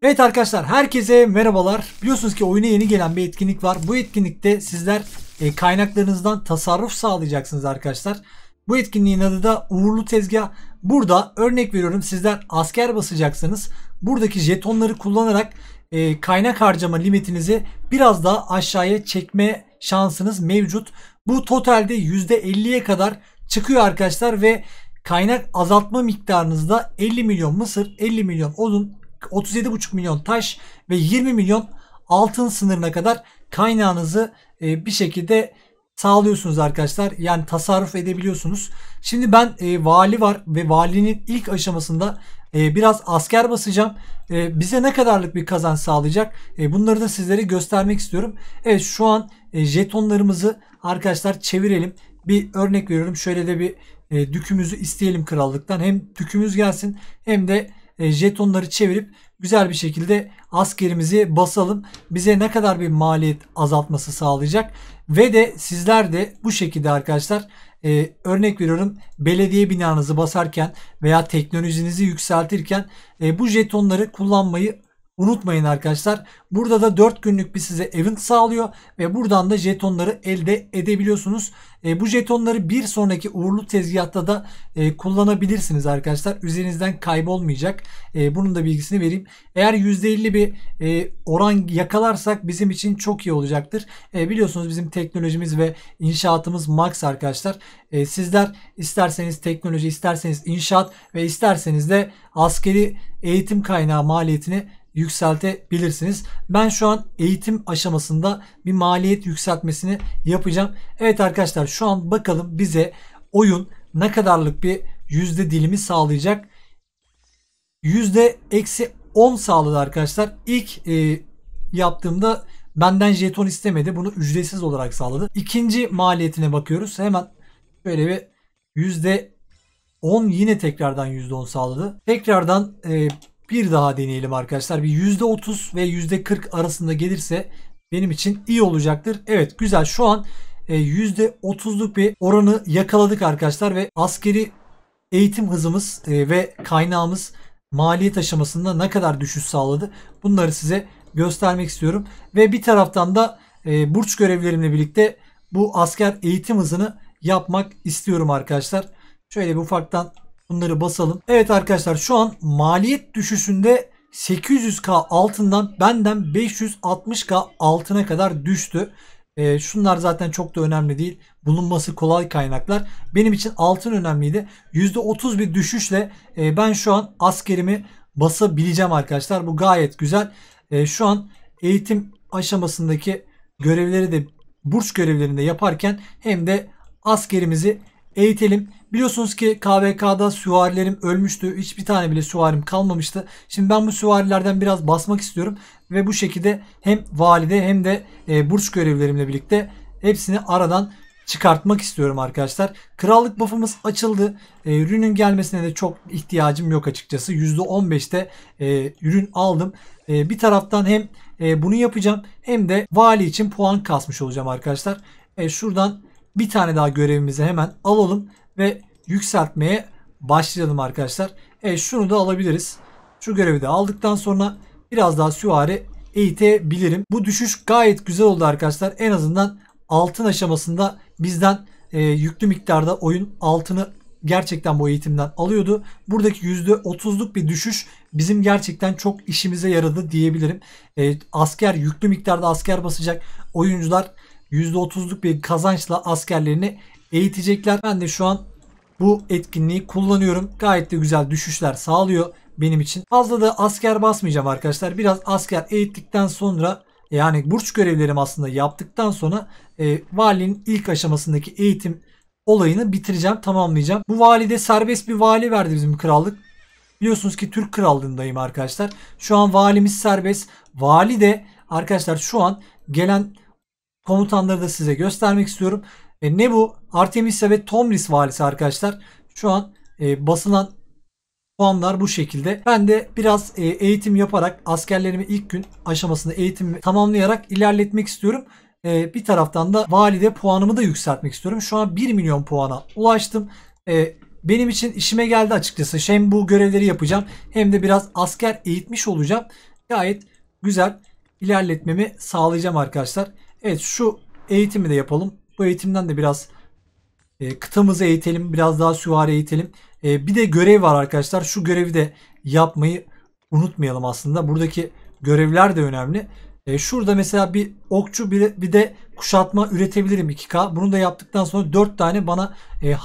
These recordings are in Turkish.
Evet arkadaşlar, herkese merhabalar. Biliyorsunuz ki oyuna yeni gelen bir etkinlik var. Bu etkinlikte sizler kaynaklarınızdan tasarruf sağlayacaksınız arkadaşlar. Bu etkinliğin adı da Uğurlu Tezgah. Burada örnek veriyorum, sizler asker basacaksınız. Buradaki jetonları kullanarak kaynak harcama limitinizi biraz daha aşağıya çekme şansınız mevcut. Bu totalde %50'ye kadar çıkıyor arkadaşlar ve kaynak azaltma miktarınızda 50 milyon mısır, 50 milyon odun, 37,5 milyon taş ve 20 milyon altın sınırına kadar kaynağınızı bir şekilde sağlıyorsunuz arkadaşlar. Yani tasarruf edebiliyorsunuz. Şimdi ben vali var ve valinin ilk aşamasında biraz asker basacağım. Bize ne kadarlık bir kazanç sağlayacak? Bunları da sizlere göstermek istiyorum. Evet, şu an jetonlarımızı arkadaşlar çevirelim. Bir örnek veriyorum. Şöyle de bir dükümüzü isteyelim krallıktan. Hem dükümüz gelsin hem de jetonları çevirip güzel bir şekilde askerimizi basalım. Bize ne kadar bir maliyet azaltması sağlayacak. Ve de sizler de bu şekilde arkadaşlar örnek veriyorum, belediye binanızı basarken veya teknolojinizi yükseltirken bu jetonları kullanmayı unutmayın arkadaşlar. Burada da 4 günlük bir size event sağlıyor ve buradan da jetonları elde edebiliyorsunuz. Bu jetonları bir sonraki uğurlu tezgahta da kullanabilirsiniz arkadaşlar. Üzerinizden kaybolmayacak. Bunun da bilgisini vereyim. Eğer %50 bir oran yakalarsak bizim için çok iyi olacaktır. Biliyorsunuz bizim teknolojimiz ve inşaatımız max arkadaşlar. Sizler isterseniz teknoloji, isterseniz inşaat ve isterseniz de askeri eğitim kaynağı maliyetini yükseltebilirsiniz. Ben şu an eğitim aşamasında bir maliyet yükseltmesini yapacağım. Evet arkadaşlar, şu an bakalım bize oyun ne kadarlık bir yüzde dilimi sağlayacak. %-10 sağladı arkadaşlar. İlk yaptığımda benden jeton istemedi. Bunu ücretsiz olarak sağladı. İkinci maliyetine bakıyoruz. Hemen böyle bir %10, yine tekrardan %10 sağladı. Tekrardan bir daha deneyelim arkadaşlar. Bir %30 ve %40 arasında gelirse benim için iyi olacaktır. Evet, güzel. Şu an %30'luk bir oranı yakaladık arkadaşlar ve askeri eğitim hızımız ve kaynağımız maliyet aşamasında ne kadar düşüş sağladı, bunları size göstermek istiyorum. Ve bir taraftan da burç görevlerimle birlikte bu asker eğitim hızını yapmak istiyorum arkadaşlar. Şöyle bir ufaktan bunları basalım. Evet arkadaşlar, şu an maliyet düşüşünde 800k altından benden 560k altına kadar düştü. Şunlar zaten çok da önemli değil. Bulunması kolay kaynaklar. Benim için altın önemliydi. %30 bir düşüşle ben şu an askerimi basabileceğim arkadaşlar. Bu gayet güzel. Şu an eğitim aşamasındaki görevleri de burç görevlerinde yaparken hem de askerimizi eğitelim. Biliyorsunuz ki KVK'da süvarilerim ölmüştü. Hiçbir tane bile süvarim kalmamıştı. Şimdi ben bu süvarilerden biraz basmak istiyorum. Ve bu şekilde hem valide hem de burç görevlerimle birlikte hepsini aradan çıkartmak istiyorum arkadaşlar. Krallık buff'ımız açıldı. Ürünün gelmesine de çok ihtiyacım yok açıkçası. %15'te ürün aldım. Bir taraftan hem bunu yapacağım hem de vali için puan kasmış olacağım arkadaşlar. Şuradan bir tane daha görevimizi hemen alalım ve yükseltmeye başlayalım arkadaşlar. Şunu da alabiliriz. Şu görevi de aldıktan sonra biraz daha süvari eğitebilirim. Bu düşüş gayet güzel oldu arkadaşlar. En azından altın aşamasında bizden yüklü miktarda oyun altını gerçekten bu eğitimden alıyordu. Buradaki %30'luk bir düşüş bizim gerçekten çok işimize yaradı diyebilirim. Asker, yüklü miktarda asker basacak oyuncular %30'luk bir kazançla askerlerini eğitecekler. Ben de şu an bu etkinliği kullanıyorum. Gayet de güzel düşüşler sağlıyor benim için. Fazla da asker basmayacağım arkadaşlar. Biraz asker eğittikten sonra, yani burç görevlerimi aslında yaptıktan sonra valinin ilk aşamasındaki eğitim olayını bitireceğim, tamamlayacağım. Bu valide serbest bir vali verdi bizim krallık. Biliyorsunuz ki Türk krallığındayım arkadaşlar. Şu an valimiz serbest. Vali de arkadaşlar şu an gelen komutanları da size göstermek istiyorum. Ne bu? Artemisia ve Tomris valisi arkadaşlar. Şu an basılan puanlar bu şekilde. Ben de biraz eğitim yaparak askerlerimi ilk gün aşamasında eğitimimi tamamlayarak ilerletmek istiyorum. Bir taraftan da valide puanımı da yükseltmek istiyorum. Şu an 1 milyon puana ulaştım. Benim için işime geldi açıkçası. Hem bu görevleri yapacağım hem de biraz asker eğitmiş olacağım. Gayet güzel ilerletmemi sağlayacağım arkadaşlar. Evet, şu eğitimi de yapalım. Bu eğitimden de biraz kıtamızı eğitelim. Biraz daha süvari eğitelim. Bir de görev var arkadaşlar. Şu görevi de yapmayı unutmayalım aslında. Buradaki görevler de önemli. Şurada mesela bir okçu bir de kuşatma üretebilirim 2K. Bunu da yaptıktan sonra 4 tane bana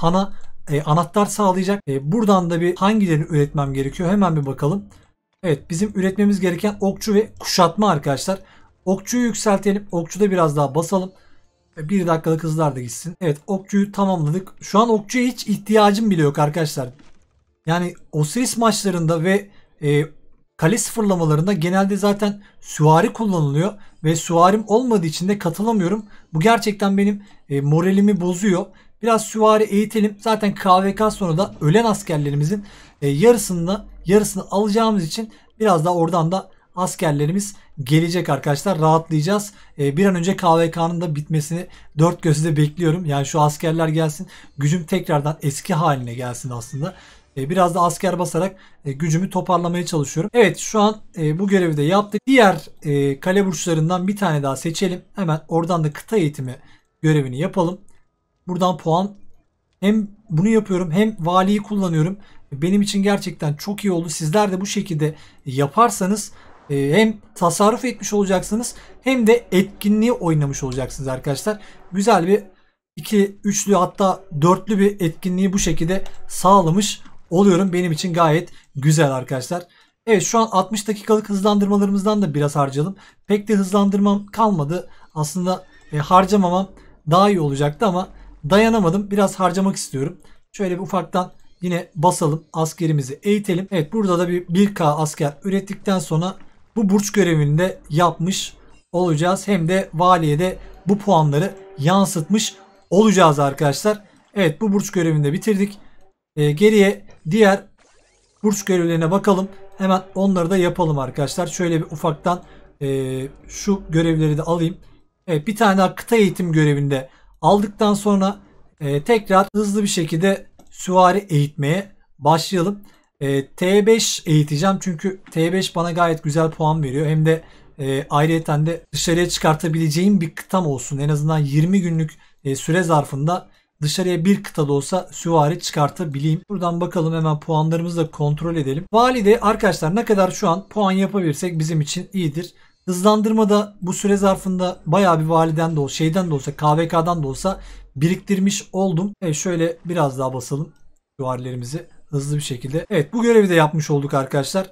anahtar sağlayacak. Buradan da bir hangilerini üretmem gerekiyor? Hemen bir bakalım. Evet, bizim üretmemiz gereken okçu ve kuşatma arkadaşlar. Okçuyu yükseltelim. Okçuda biraz daha basalım. 1 dakikalık hızlar da gitsin. Evet, okçuyu tamamladık. Şu an okçuya hiç ihtiyacım bile yok arkadaşlar. Yani Osiris maçlarında ve kale sıfırlamalarında genelde zaten süvari kullanılıyor. Ve süvarim olmadığı için de katılamıyorum. Bu gerçekten benim moralimi bozuyor. Biraz süvari eğitelim. Zaten KVK sonra da ölen askerlerimizin yarısını alacağımız için biraz da oradan da askerlerimiz gelecek arkadaşlar. Rahatlayacağız. Bir an önce KVK'nın da bitmesini dört gözle bekliyorum. Yani şu askerler gelsin. Gücüm tekrardan eski haline gelsin aslında. Biraz da asker basarak gücümü toparlamaya çalışıyorum. Evet, şu an bu görevi de yaptık. Diğer kale burçlarından bir tane daha seçelim. Hemen oradan da kıta eğitimi görevini yapalım. Buradan puan, hem bunu yapıyorum hem valiyi kullanıyorum. Benim için gerçekten çok iyi oldu. Sizler de bu şekilde yaparsanız hem tasarruf etmiş olacaksınız hem de etkinliği oynamış olacaksınız arkadaşlar. Güzel bir iki üçlü, hatta dörtlü bir etkinliği bu şekilde sağlamış oluyorum. Benim için gayet güzel arkadaşlar. Evet, şu an 60 dakikalık hızlandırmalarımızdan da biraz harcadım. Pek de hızlandırmam kalmadı. Aslında harcamamam daha iyi olacaktı ama dayanamadım. Biraz harcamak istiyorum. Şöyle bir ufaktan yine basalım. Askerimizi eğitelim. Evet, burada da bir 1K asker ürettikten sonra bu burç görevini de yapmış olacağız. Hem de valiye de bu puanları yansıtmış olacağız arkadaşlar. Evet, bu burç görevini de bitirdik. Geriye diğer burç görevlerine bakalım. Hemen onları da yapalım arkadaşlar. Şöyle bir ufaktan şu görevleri de alayım. Evet, bir tane daha kıta eğitim görevinde aldıktan sonra tekrar hızlı bir şekilde süvari eğitmeye başlayalım. T5 eğiteceğim çünkü T5 bana gayet güzel puan veriyor. Hem de ayrıyeten de dışarıya çıkartabileceğim bir kıtam olsun. En azından 20 günlük süre zarfında dışarıya bir kıta da olsa süvari çıkartabileyim. Buradan bakalım, hemen puanlarımızı da kontrol edelim. Valide arkadaşlar, ne kadar şu an puan yapabilirsek bizim için iyidir. Hızlandırmada bu süre zarfında bayağı bir validen de olsa, şeyden de olsa, KVK'dan da olsa biriktirmiş oldum. Evet, şöyle biraz daha basalım süvarilerimizi hızlı bir şekilde. Evet, bu görevi de yapmış olduk arkadaşlar.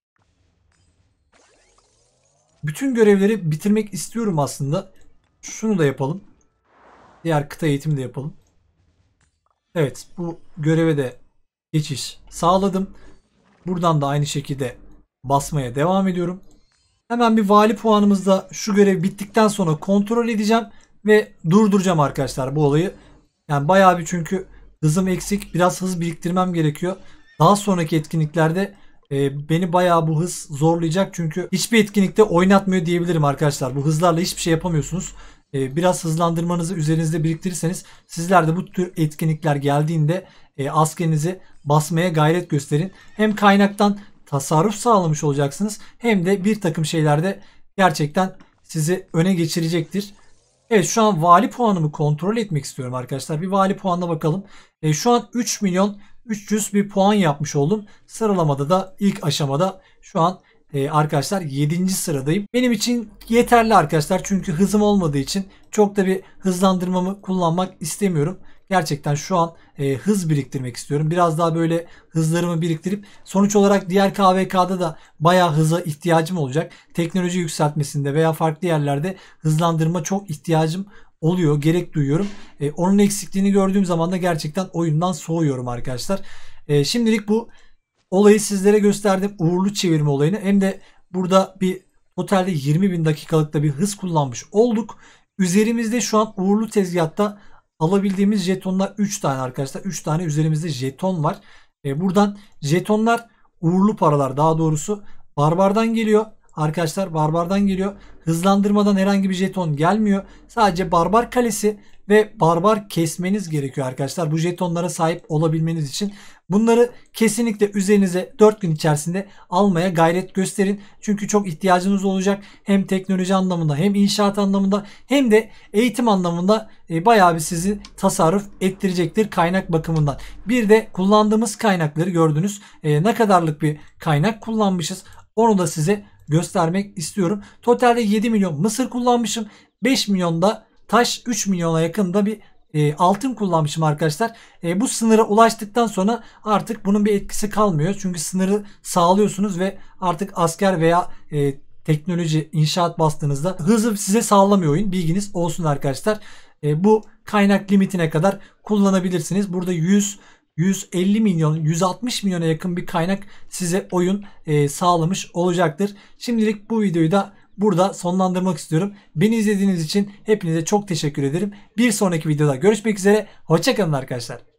Bütün görevleri bitirmek istiyorum aslında. Şunu da yapalım. Diğer kıta eğitimi de yapalım. Evet, bu göreve de geçiş sağladım. Buradan da aynı şekilde basmaya devam ediyorum. Hemen bir vali puanımızda şu görev bittikten sonra kontrol edeceğim ve durduracağım arkadaşlar bu olayı. Yani bayağı bir, çünkü hızım eksik. Biraz hız biriktirmem gerekiyor. Daha sonraki etkinliklerde beni bayağı bu hız zorlayacak. Çünkü hiçbir etkinlikte oynatmıyor diyebilirim arkadaşlar. Bu hızlarla hiçbir şey yapamıyorsunuz. Biraz hızlandırmanızı üzerinizde biriktirirseniz sizler de bu tür etkinlikler geldiğinde askerinizi basmaya gayret gösterin. Hem kaynaktan tasarruf sağlamış olacaksınız hem de bir takım şeylerde gerçekten sizi öne geçirecektir. Evet, şu an vali puanımı kontrol etmek istiyorum arkadaşlar. Bir vali puanına bakalım. Şu an 3 milyon 300 bir puan yapmış oldum. Sıralamada da ilk aşamada şu an arkadaşlar 7. sıradayım. Benim için yeterli arkadaşlar. Çünkü hızım olmadığı için çok da bir hızlandırmamı kullanmak istemiyorum. Gerçekten şu an hız biriktirmek istiyorum. Biraz daha böyle hızlarımı biriktirip sonuç olarak diğer KVK'da da bayağı hıza ihtiyacım olacak. Teknoloji yükseltmesinde veya farklı yerlerde hızlandırma çok ihtiyacım oluyor. Gerek duyuyorum. Onun eksikliğini gördüğüm zaman da gerçekten oyundan soğuyorum arkadaşlar. Şimdilik bu olayı sizlere gösterdim. Uğurlu çevirme olayını. Hem de burada bir totalde 20.000 dakikalık da bir hız kullanmış olduk. Üzerimizde şu an uğurlu tezgahta alabildiğimiz jetonlar 3 tane arkadaşlar. 3 tane üzerimizde jeton var. Buradan jetonlar uğurlu paralar, daha doğrusu barbardan geliyor. Arkadaşlar barbardan geliyor. Hızlandırmadan herhangi bir jeton gelmiyor. Sadece barbar kalesi ve barbar kesmeniz gerekiyor arkadaşlar. Bu jetonlara sahip olabilmeniz için. Bunları kesinlikle üzerinize 4 gün içerisinde almaya gayret gösterin. Çünkü çok ihtiyacınız olacak. Hem teknoloji anlamında hem inşaat anlamında hem de eğitim anlamında bayağı bir sizi tasarruf ettirecektir kaynak bakımından. Bir de kullandığımız kaynakları gördünüz. Ne kadarlık bir kaynak kullanmışız. Onu da size göstermek istiyorum. Totalde 7 milyon mısır kullanmışım. 5 milyonda taş, 3 milyona yakında bir altın kullanmışım arkadaşlar. Bu sınıra ulaştıktan sonra artık bunun bir etkisi kalmıyor. Çünkü sınırı sağlıyorsunuz ve artık asker veya teknoloji, inşaat bastığınızda hızı size sağlamıyor oyun. Bilginiz olsun arkadaşlar. Bu kaynak limitine kadar kullanabilirsiniz. Burada 150 milyon, 160 milyona yakın bir kaynak size oyun sağlamış olacaktır. Şimdilik bu videoyu da burada sonlandırmak istiyorum. Beni izlediğiniz için hepinize çok teşekkür ederim. Bir sonraki videoda görüşmek üzere. Hoşça kalın arkadaşlar.